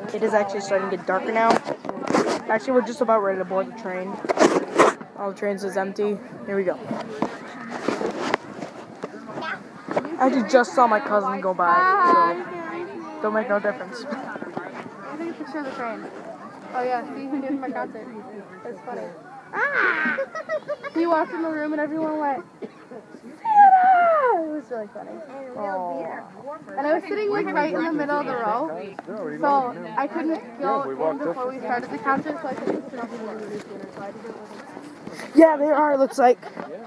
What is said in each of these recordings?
It is actually starting to get darker now. Actually, we're just about ready to board the train. All the trains is empty. Here we go. I actually just saw my cousin go by, so don't make no difference. I take a picture of the train. Oh yeah, see, he did my concert. That's funny. Ah! He walked in the room and everyone went, Santa! It was really funny. Aww. And I was sitting like right in the middle of the row, so I couldn't go in before we started the concert, so I couldn't sit up in the movie theater, so I had to go over. Yeah, they are, it looks like.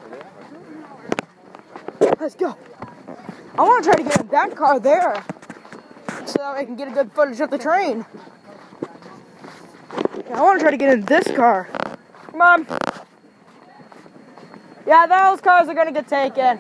Let's go. I want to try to get in that car there, so that I can get a good footage of the train. Yeah, I want to try to get in this car. Come on. Yeah, those cars are going to get taken.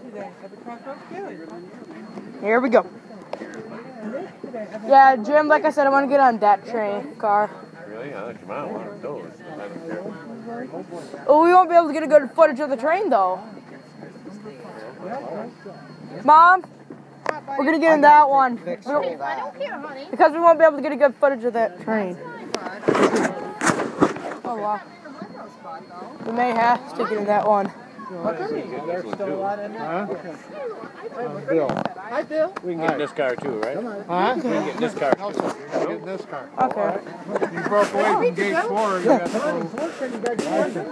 Here we go. Yeah, Jim, like I said, I want to get on that train car. Really? I think you might want those. I don't care. Oh, we won't be able to get a good footage of the train, though. Mom, we're going to get in that one. I don't care, honey. Because we won't be able to get a good footage of that train. Oh, wow. We may have to get in that one. There's still a lot in there. Bill. Hi, Bill. We can get in this car too, right? Huh? We can get in this car too. You're gonna get in this car. Okay. You broke away from gate 4. You got the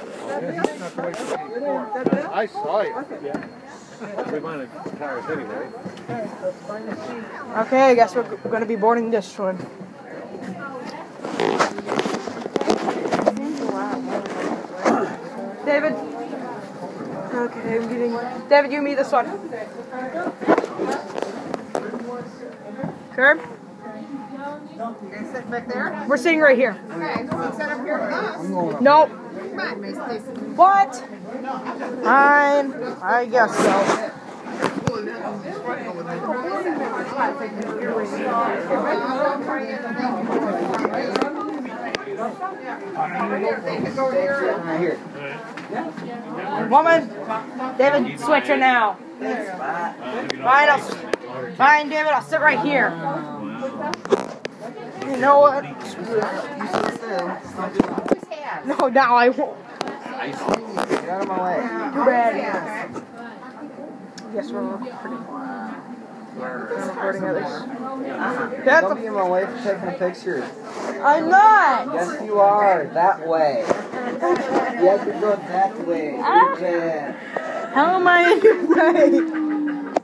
I saw you. We wanted cars anyway. Okay, I guess we're going to be boarding this one. David. Okay, I'm getting... David, you me this one. Curb? Sit back there. We're sitting right here. Okay, so sit up here with us. Nope. Come on, Miss Stacy. What? Fine. I guess so. Woman, David, switch her now. Fine, David, I'll sit right here. You know what? No, now I won't. Get out of my way. Too bad. Yes, we're pretty far. We're recording at least. Don't be in my way for taking pictures. I'm not. Yes, you are. That way. You have to go that way. Stupid. How am I in your way?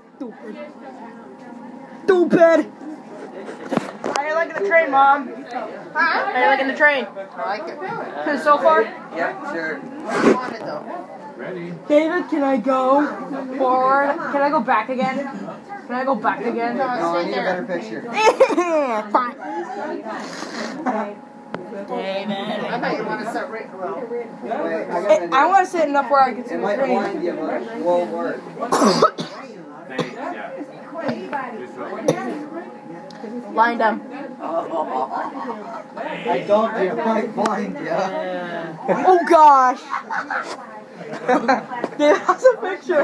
Stupid. How are you liking the train, Mom? Huh? How are you liking the train? I like it. So far? Yeah, sure. I want it though. David, can I go forward? Can I go back again? Can I go back again? No, I need a better picture. Fine. David. I thought you wanted to sit right below. Wait, I want to sit enough where I can see it the might train. blind you, but it won't work. Blind him. I told you, it might blind you. Oh gosh. Dude, that's a picture.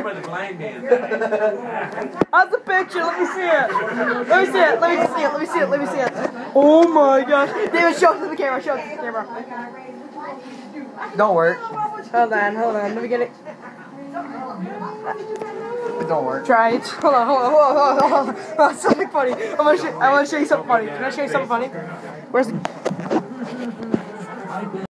That's a picture. Let me see it. Let me see it. Let me see it. Let me see it. Let me see it. Oh my gosh. David, show it to the camera. Show it to the camera. Don't work. Hold on. Hold on. Let me get it. It don't work. Try it. Hold on. Hold on. Hold on. Hold on. Hold on. Something funny. I want to show you something funny. Can I show you something funny? Where's the...